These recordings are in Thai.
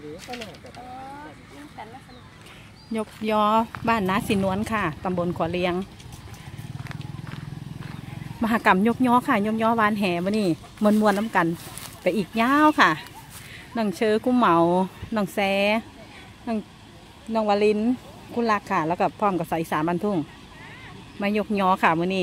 ยกยอบ้านนาสินวนค่ะตำบลขวเลียงมหกรรมยกยอค่ะยกยอวานแห่มานี่มวนน้ำกันไปอีกยาวค่ะน้องเชอกุ้งเหมาน้องแซน้องวาลินกุลักค่ะแล้วก็พร้อมกับสายอีสานบ้านทุ่งมายกยอค่ะมานี่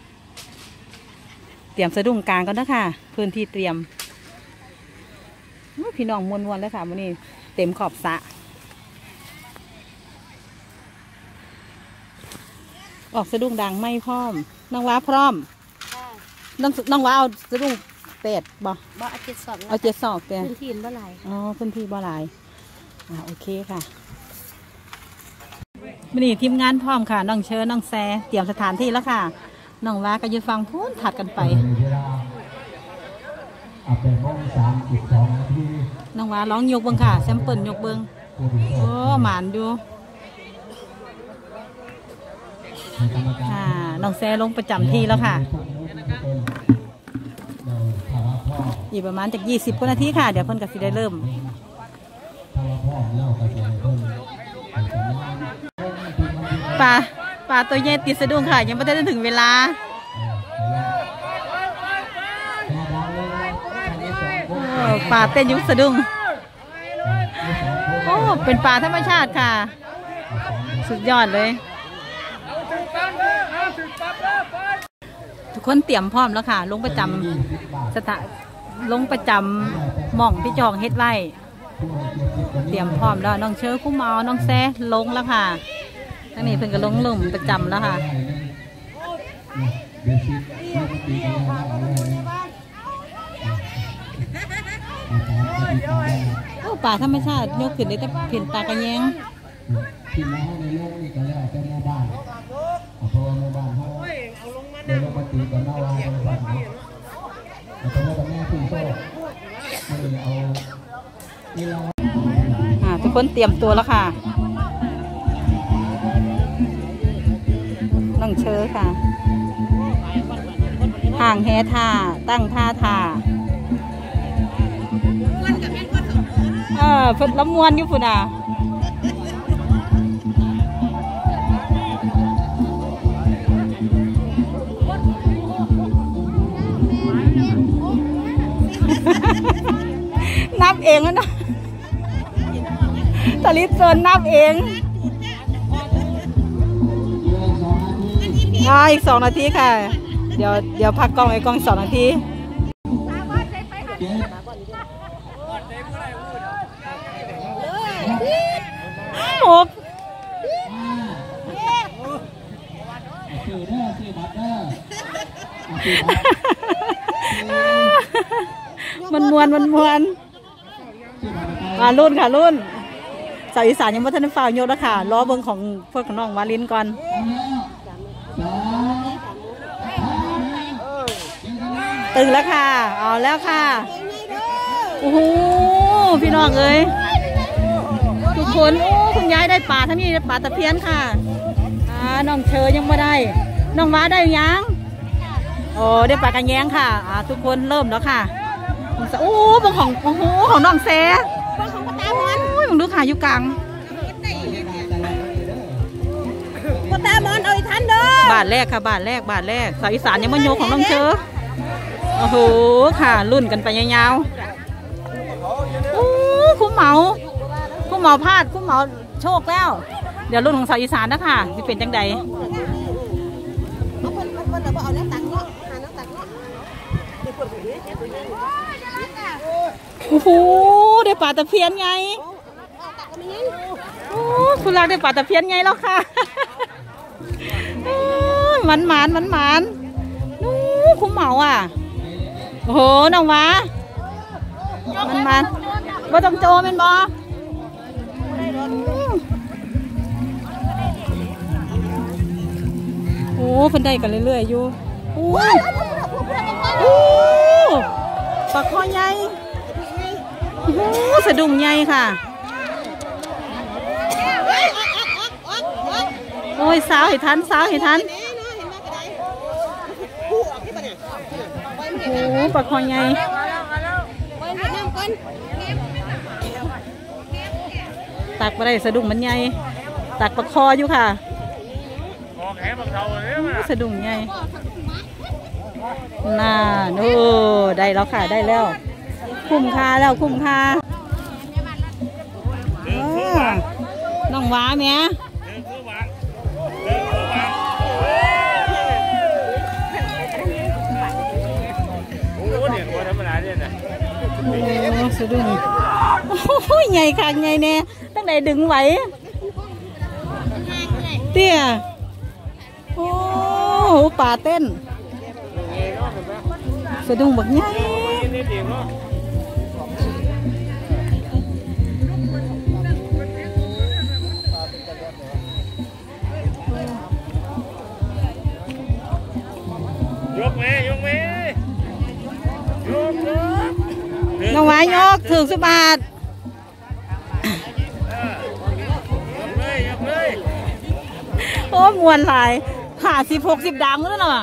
เตรียมสะดุ้งกลางกันนะค่ะพื้นที่เตรียมพี่น้องมวนเลยค่ะมานี่เต็มขอบสระออกสะดุ้งดังไม่พร้อมน้องว้าพร้อมน้องว้าเอาสะดุ้งเป็ดบ่เอา7 ศอกแต่พื้นที่บ่หลายอ๋อพื้นที่บ่หลายโอเคค่ะวันนี้ทีมงานพร้อมค่ะน้องเชิญน้องแซเตรียมสถานที่แล้วค่ะน้องว้าก็ยืนฟังพูดถัดกันไปน้องว้าร้องยกเบิ้งค่ะแซมเปิลยกเบิ้งโอ้หมานดูน้องแซลงประจำที่แล้วค่ะอีกประมาณจาก20 กว่านาทีค่ะเดี๋ยวเพิ่นก็สิได้เริ่มปลาตัวใหญ่ติดสะดุ้งค่ะยังไม่ได้ถึงเวลาปลาเต้นยุคสะดุ้งโอ้เป็นปลาธรรมชาติค่ะสุดยอดเลยทุกคนเตรียมพร้อมแล้วค่ะลงประจำลงประจำหม่องที่จองเฮ็ดไว้เตรียมพร้อมแล้วน้องเชอคู่เมาน้องแซ่ลงแล้วค่ะทั้งนี้เพิ่งก็ลงลุ่มประจำแล้วค่ะโอ้ป่าธรรมชาติยกขึ้นได้แต่เห็นตากระแยงที่มาในโลกนี่ก็แล้วแต่หมู่บ้านเพราะว่าหมู่บ้านเขาโดยปกติก็น่ารักเป็นบ้านเนาะแต่ว่าแม่พี่โตไม่เอานี่เราทุกคนเตรียมตัวแล้วค่ะน้องเชอค่ะห่างแฮท่าตั้งท่าเพิ่นละมวนอยู่พุ่นน่ะนับเองนะตาลิเซินนับเองอีก2 นาทีค่ะเดี๋ยวพักกล้องไว้กล้อง2 นาทีมันมวนรุ่นค่ะรุ่นสาวอีสานยังไม่ทันได้ฝ่าโยนแล้วค่ะล้อเบิ้งของพวกน้องวาลินก่อนตึงแล้วค่ะเอาแล้วค่ะโอ้โหพี่น้องเอ้ยทุกคนโอ้คุณยายได้ปลาทั้งนี้ได้ปลาตะเพียนค่ะน้องเชยยังไม่ได้น้องว้าได้ยังโอ้ได้ปลากระแยงค่ะทุกคนเริ่มแล้วค่ะโอ้บางของน้องแซ่บางของปลาตามอนมึงดูค่ะอยู่กลางปลาตามอนเอาอีกทันเด้อบาทแรกค่ะบาทแรกสาวอีสานยังไม่โยของน้องเชอโอ้โหค่ะรุ่นกันไปยาวๆโอ้คุ้มเหมาพลาดคุ้มเหมาโชคแล้วเดี๋ยวรุ่นของสาวอีสานนะค่ะจะเป็นจังใดโอ้โหได้ปลาตะเพียนไงโอ้คุณรักได้ปลาตะเพียนไงแล้วค่ะมันนู้คุ้มเหมาโอ้โหน้องวะมันบ่ต้องโจมันบ่โอ้เพิ่นได้กันเรื่อยๆอยู่โอ้ปลาคอใหญ่สะดุ้งใหญ่ค่ะโอ้ยสาวให้ทันโอ้ปลาคอใหญ่ตักมาได้สะดุ้งมันใหญ่ตักประคออยู่ค่ะสะดุ้งใหญ่น่าโอ้ได้แล้วค่ะได้แล้วคุ้มค่าแล้วคุ้มค่าน้องว้าเมียโอ้สะดุ้งโอ้ยใหญ่ค่ะใหญ่แน่ตั้งแต่ดึงไหวเตี้ยโอ้ป่าเต้นสะดุ้งบักใหญ่ยกไหมยกไหมยกน้องหวายยกถึง10 บาทโอ้มวนหลาย50-60ดังแล้วเนาะ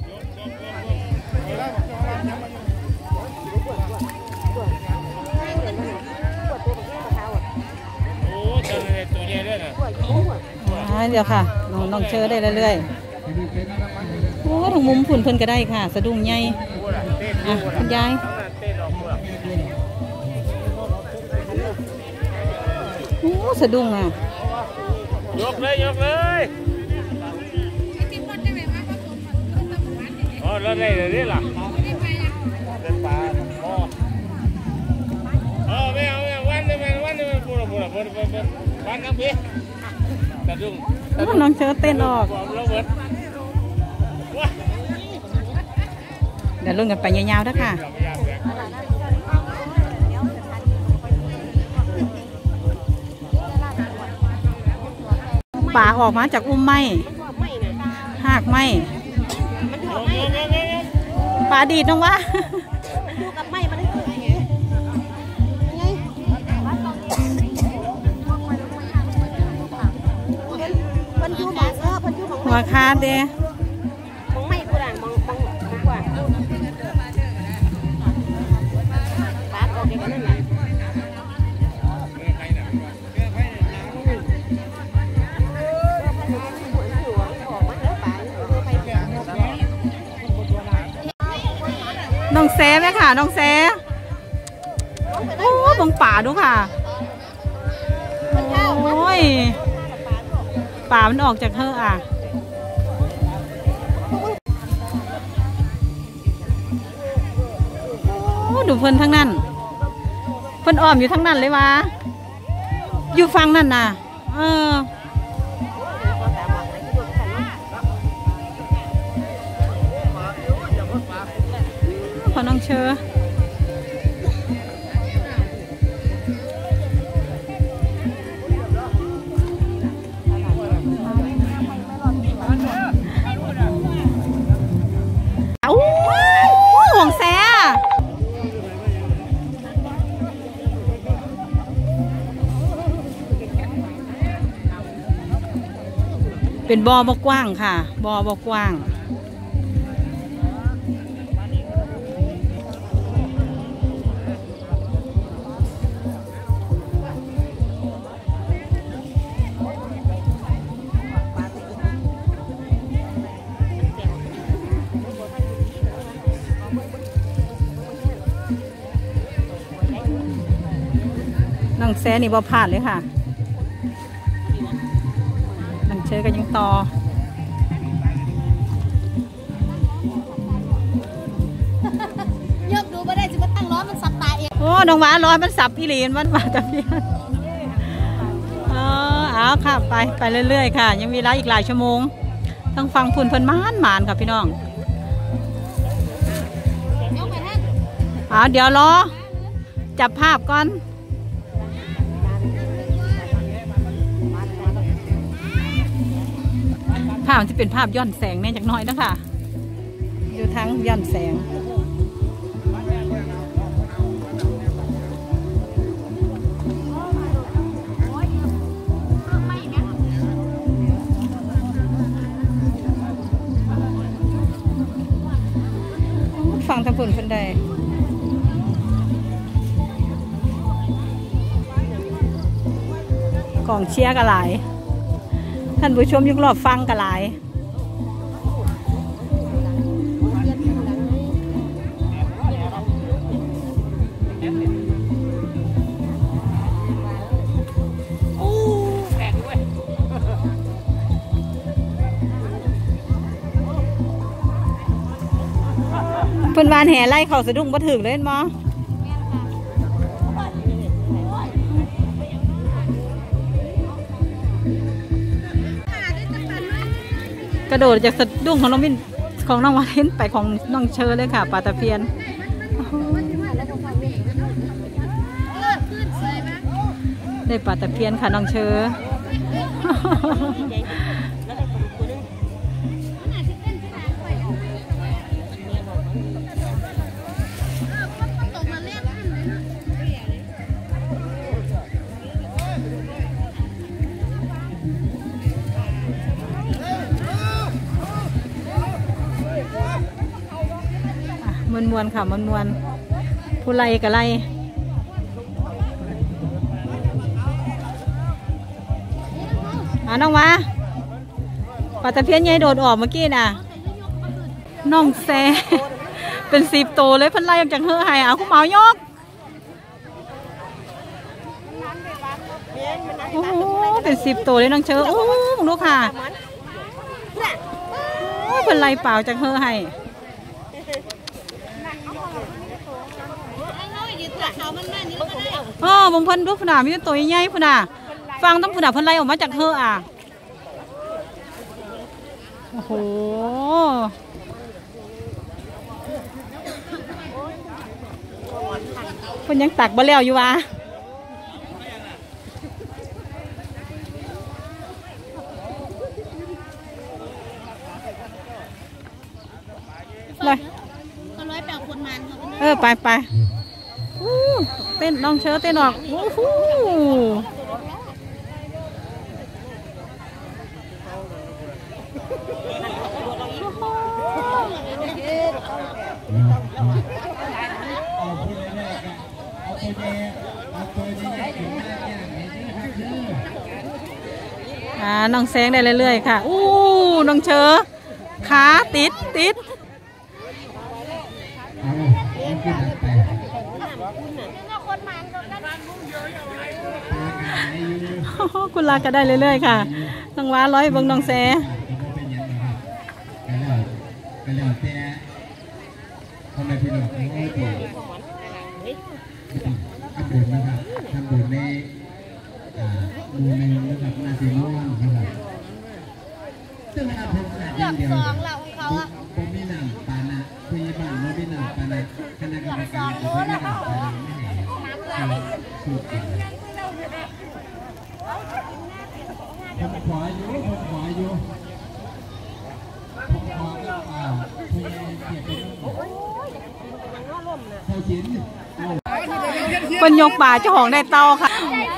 เดี๋ยวค่ะน้องเชิญได้เรื่อยๆโอ้ทางมุมฝุ่นเพิ่นก็ได้ค่ะสะดุ้งใหญ่คุณยายโอ้สะดุ้งอ่ะยกเลยยกเลยอ๋อแล้วได้เลยล่ะเป็นปลาอ๋อไม่เอาวันนึงปูระวันน้ำพี่สะดุ้งน้องเชิญเต้นออกเดี๋ยวลุ้นกันไปยาวๆด้วยค่ะป่าออกมาจากอุ้มไม้หากไม้ป่าดีดน้องวะหัวคาเด้น้องแซ่ไหมค่ะน้องแซ่โอ้บังป่าดูค่ะโอ้ยป่ามันออกจากเธออ่ะโอ้ดูเพิ่นทั้งนั้นเพิ่นอ้อมอยู่ทั้งนั้นเลยวะอยู่ฟังนั่นน่ะพอน้องเชอห่วงแซ่เป็นบ่อกว้างค่ะบ่อกว้างน้องแซ่นี่บ่พลาดเลยค่ะน้องเชอกันยังต่อยกดูไม่ได้จะมาตั้งล้อมันสับตาเองโอ้น้องหวานร้อยมันสับพี่ลีนมันมาแต่เพี้ยนเอาค่ะไปเรื่อยๆค่ะยังมีเวลาอีกหลายชั่วโมงต้องฟังฝุ่นเพิ่นมานค่ะพี่น้องเดี๋ยวรอจับภาพก่อนภาพที่เป็นภาพย้อนแสงเนี่ยจากน้อยนะคะอยู่ทั้งย้อนแสงฟังทางฝุ่นคนใดกองเชียร์ก็หลายท่านผู้ชมยุครอบฟังก็หลายเพิ่นวานแห่ไล่เขาสะดุ้งบ่ถึงเลยมั้งกระโดดจากสะดุ้งของน้องวินของน้องวาเลนไปของน้องเชอเลยค่ะปลาตะเพียนได้ปลาตะเพียนค่ะน้องเชอมวนค่ะมวนผู้ไล่กับไล่น้องวะปลาตะเพียนใหญ่โดดออกเมื่อกี้น่ะน้องแซ่เป็น10 ตัวเลยพันไล่ออกจากเฮือหายคุณหมายกโอ้โหเป็น10 ตัวเลยน้องเชอโอ้มึงดูค่ะพันไล่เปล่าจากเฮือหายบางคนดูผุนามีตัวใหญ่ผุนาฟังต้องผุนาพันไลออกมาจากเธออ่ะโอ้โหคนยังตักบ่แล้วอยู่วะเลยไปเต้นน้องเชิญเต้นออกโอ้โหน้องแซงได้เรื่อยๆค่ะอู้น้องเชอขาติดคุณลาก็ได้เรื่อยๆค่ะน้องว้าร้อยเบิ้งน้องแซ่ก็แล้วแต่ทำไมพี่น้องไม่ได้ตีทำบุญนะครับทำบุญในมูลในนะครับนาทีม่วงนะครับซึ่งอาภพขนาดเดียวผมมีหนังปานะพยาบาลโนบินาปานะคณะกรรมการจะไม่ได้หนังปานะไม่เห็นสูตรผมขออยู่ผมขอเกียรติเขาจินเป็นยกป่าเจ้าของได้เตาค่ะ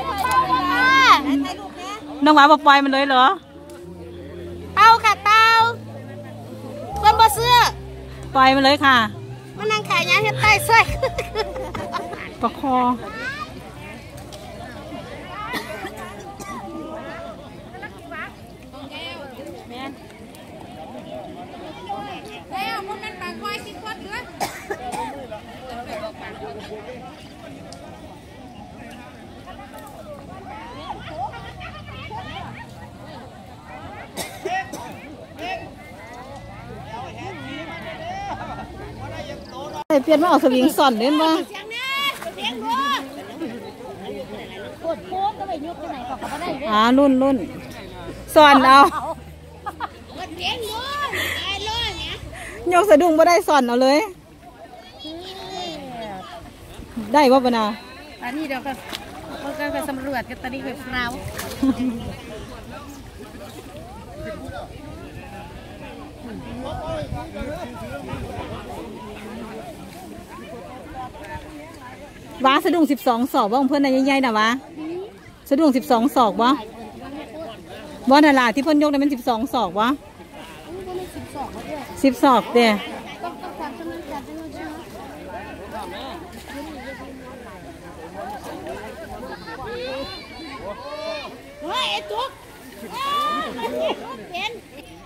น้องหมาบอกปล่อยมันเลยเหรอเตาค่ะเตาคนบ่เสื้อปล่อยมันเลยค่ะมันนั่งขายยาเฮ็ดใต้ซอยประคอเปลี่ยนมาออกสวิงส่อนเล่นว่ารุ่นส่อนเอายกสะดุ้งไม่ได้ส่อนเอาเลยได้ป่ะปนาอันนี้เดี๋ยวก็ไปสำรวจกันตอนนี้ไปฟราวว้าสะดุ้ง12 ศอกบ้างเพื่อนในใหญ่ๆนะวะสะดุ้ง12 ศอกวะว่านาราที่เพื่อนยกนั้นเป็น12 ศอกวะ10 ศอกเด้จุกเห็น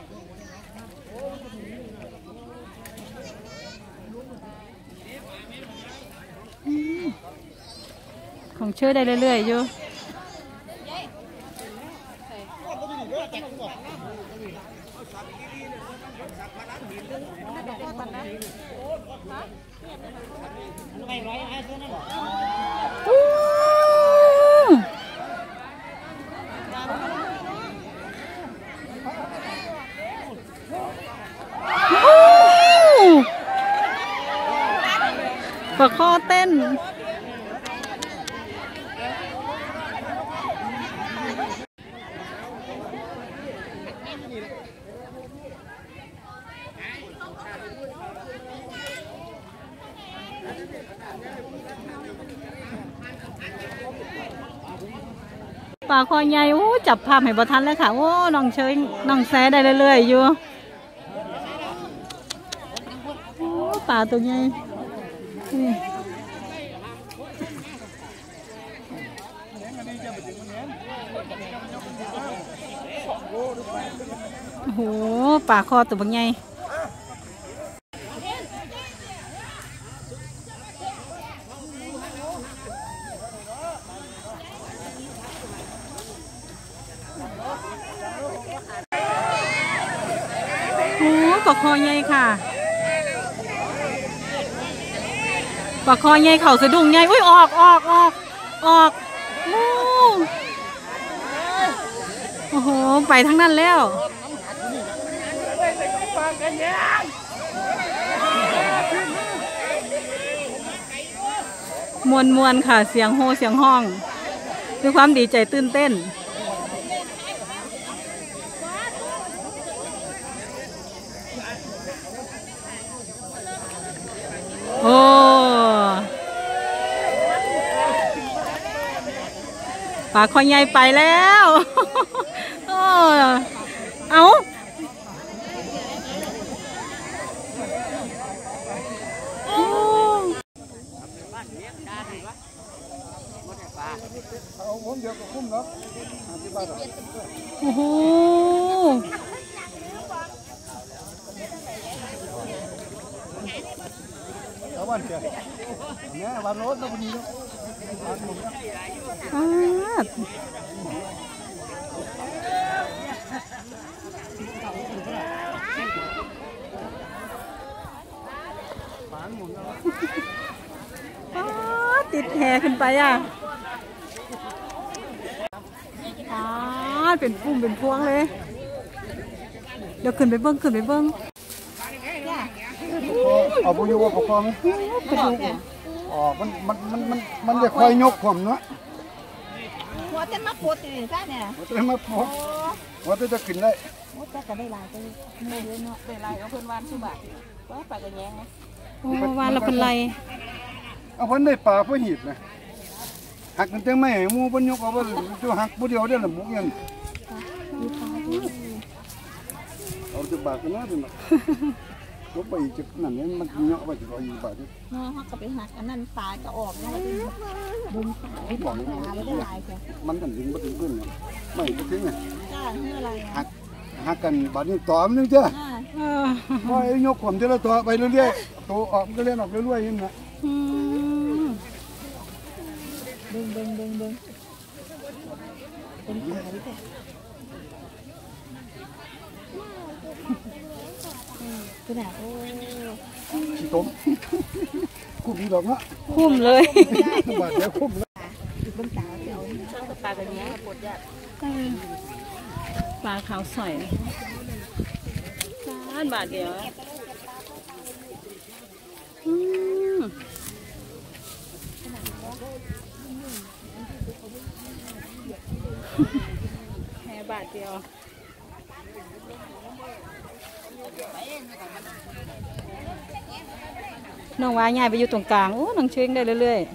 ของเชื่อได้เรื่อยๆอยู่ปลาข้อเต้นปลาคอใหญ่โอ้จับภาพให้บ่ทันแล้วค่ะโอ้น้องเชยน้องแซได้เรื่อยๆอยู่โอ้ปลาตัวใหญ่นี่โอ้โหปลาคอตัวใหญ่ปลาคอใหญ่ค่ะปลาคอใหญ่เข่าสะดุ้งใหญ่อุ้ยออกโอ้โหไปทั้งนั้นแล้วมวนค่ะเสียงโห่เสียงห้องด้วยความดีใจตื่นเต้นโอ้ปลาคอใหญ่ไปแล้วเอาโอ้โหวันเกิดเนี่ยวันรถต้องมีติดแหขึ้นไปอ่ะเป็นปุ่มเป็นพวงเลยเดี๋ยวขึ้นไปเบิ้งเอาไปอยู่ว่าปกครองอ๋อมันจะคอยยกผมเนาะหัวเต้นมาปวดเลยจ้าเนี่ยหัวเต้นมาปวดหัวเต้นจะขึ้นได้หัวเต้นก็ได้ลายไปไม่เยอะเนาะได้ลายเอาเพิ่นวานสุบะว่าปลากระแยงนะโอ้วานเราเป็นไรเอาเพิ่นได้ปลาเพิ่นหีบนะหักกันเต็มไม่หมูเพิ่นยกเอาไปจะหักผู้เดียวได้หรือหมูยังเอาจะบาดกันนะสินะก็ไปจุดนั่นเนี่ยมันเนาะไปจุด120 บาทเนี่ยเนาะก็ไปหักอันนั้นปลาก็ออกเนาะบุญขายบอกเลยไม่ได้ลายแค่มันกันถึงมาถึงขึ้นเนี่ยไม่ถึงไงจ้าเมื่อไรหักกันบาดนี้ต่อมันนึงจ้ะพอยกผมจะละต่อไปเรื่อยๆตัวออกก็เล่นออกเรื่อยๆยังไงดึงเป็นปลาดิคือแบบโอ้ขี้ต้มคุ้มดอกนะคุ้มเลยบาดเดี๋ยวคุ้มแล้วบ้านตาเดี๋ยวปลาแบบนี้ปวดยากปลาขาวสอยบาทเดียวแค่บาทเดียวน้องว่าง่ายไปอยู่ตรงกลางโอ้น้องเชิงได้เรื่อย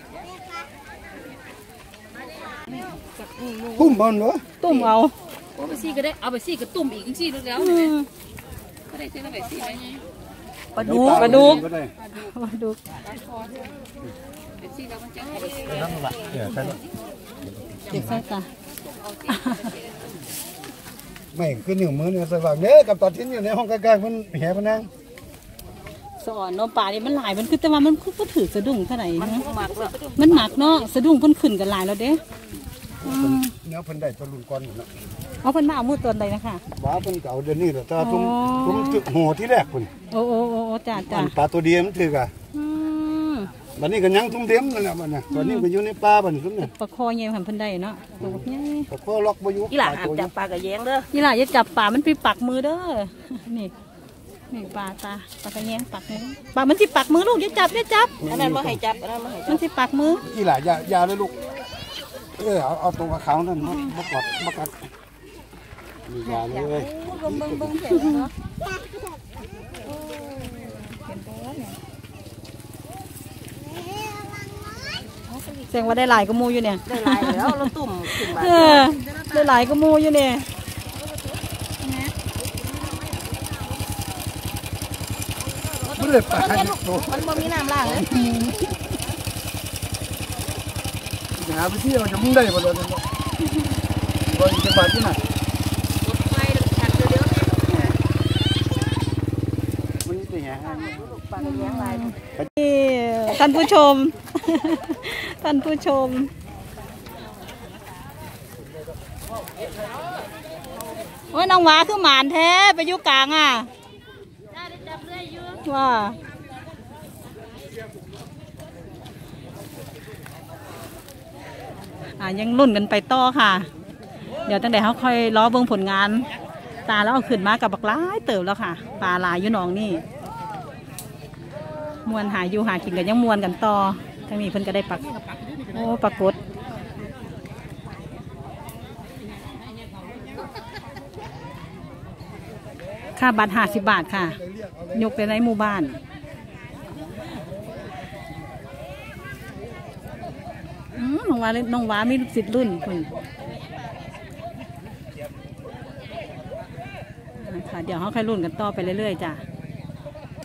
ๆตุ่มบอลเหรอตุ่มเอาไปซี่ก็ได้เอาไปซี่ก็ตุ่มอีกซี่แล้วก็ได้ซื้อแล้วไปซี่ไปไงปลาดุกไปซี่แล้วมันจะนั่งละเดี๋ยวใช่เด็กใส่ตาไม่คือนิ้วมือเนี่ยสว่างเด้อกับตอนที่อยู่ในห้องใกล้ๆมันแห่พนังสอนเนาะป่านี่มันหลายมันคือแต่ว่ามันคือบ่ถือสะดุ้งเท่าไหร่นะมันหนักเนาะสะดุ้งเพิ่นขึ้นกันหลายแล้วเด้เนื้อเพิ่นได้ตัวรุ่นก่อนเนาะเอาเพิ่นมาเอามือตัวใดนะคะว่าเพิ่นเก่าเดือนนี้แหละแต่ทุ่มอ๋อทุ่มโหที่แรกเพิ่นโอ้จ้าอันปลาตัวเดียวมันถือกะอืมบัดนี้ก็ยังทุ่มเต็มนั่นแหละมันน่ะตอนนี้ก็อยู่ในป่าบัดนี้ซุ่มน่ะปลาคอใหญ่หันเพิ่นได้เนาะตัวบักใหญ่ก็พอล็อกบ่อยู่อีหล่าหามจับปลากระแยงเด้อนี่ล่ะอย่าจับปลามันไปปักมือเด้อนี่ปลากระแยงปักมือปลามันสิปักมือลูกอย่าจับอันนั้นบ่ให้จับอันนั้นบ่ให้จับมันสิปักมืออีหล่าอย่าเลยลูกเอาตัวขาวนั่นบ่กอดบ่กัดนี่อย่าเลยเบิ่งเห็นเนาะแสดงว่าได้หลายกระมูอยู่เนี่ยได้หลายแล้วเราตุ่มขึ้นมาได้หลายกระมูอยู่เนี่ยบ่ได้ปลาตัวมันบ่มีน้ำล้างเลยหาไปที่เราจะมุ่งได้บ่ล่ะเนาะบ่อีกจังบาทที่น่ะไฟชัดเดี๋ยวนี้มันสิแห่ให้ปลากระแยงหลายนี่ท่านผู้ชม ท่านผู้ชมโอ้ยน้องหวาคือหมานแท้ไปอยู่กลางอ่ะว่ายังรุ่นกันไปต่อค่ะ เดี๋ยวตั้งแต่เขาค่อยล้อเบิ่งผลงาน ตาแล้วเอาขึ้นมากับบักหลายเติบแล้วค่ะปลาหลายอยู่หนองนี่มวนหาอยู่หากินกันยังมวนกันต่อทั้งนี้เพิ่นก็ได้ปักโอ้ปรากฏค่าบัตร50 บาทค่ะ ยกไปในหมู่บ้านน้องว้ามีลูกศิษย์รุ่นคุณค่ะเดี๋ยวเขาค่อยรุ่นกันต่อไปเรื่อยๆจ้ะ